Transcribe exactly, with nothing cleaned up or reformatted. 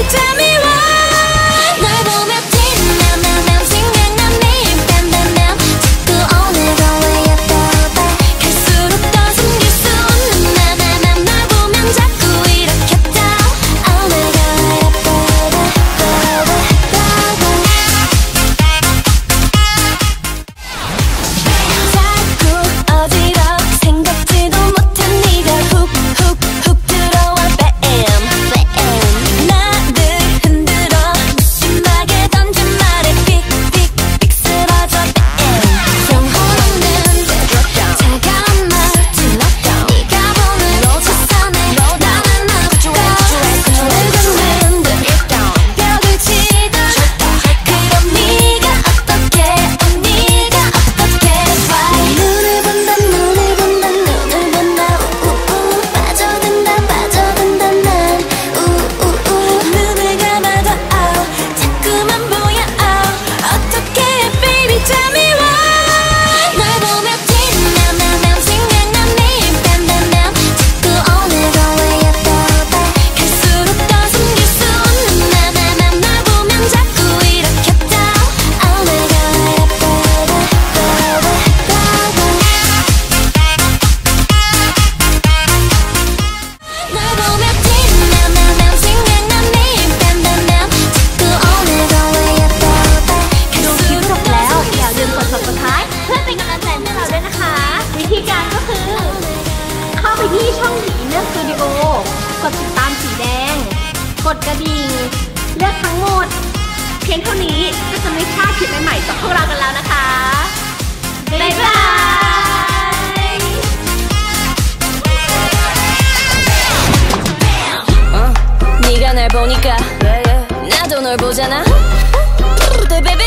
tell me why 널 보며 뒷맘맘맘 생각난 매일 밤밤밤 자꾸 오늘도 왜 예뻐봐 갈수록 더 숨길 수 없는 나나나 널 보면 자꾸 이렇게 떠 Oh my god 예뻐봐 자꾸 어지러 생각지도 못한 네가 훅훅훅 들어와 bam bam 나를 흔들어 무심하게 던진 말에 삑삑삑 쓰러져 bam 영혼 없는 차가운 멋진 네가 보는 시선에 나는 멈춰 너를 걷는 듯 벽을 치듯 그럼 네가 어떻게 어 네가 어떻게 Why 눈을 본다 눈을 본다 눈을 본다 우우우 빠져든다 빠져든다 난 우우우 눈을 감아도 oh 자꾸만 보여 oh 어떻게 해 baby tell me why 널 보며 뒷맘맘맘 생각난 매일 밤밤밤 자꾸 오늘도 왜 예뻐봐 갈수록 더 숨길 수 없는 나나나 널 보면 자꾸 이렇게 떠 Oh my god 예뻐봐 널 보며 뒷맘맘맘 생각난 매일 밤밤밤 자꾸 오늘도 왜 예뻐봐 ดูคลิปจบแล้วอย่าลืมกด subscribe เพื่อเป็นกำลังใจให้เราด้วยนะคะ วิธีการก็คือ เข้าไปที่ช่อง The Inner Studio กดติดตามสีแดง กดกระดิ่ง เลือกทั้งหมด เพียงเท่านี้ก็จะไม่พลาดคลิปใหม่ๆจากพวกเรากันแล้วนะคะ บ๊ายบาย 네가 날 보니까 나도 널 보잖아. baby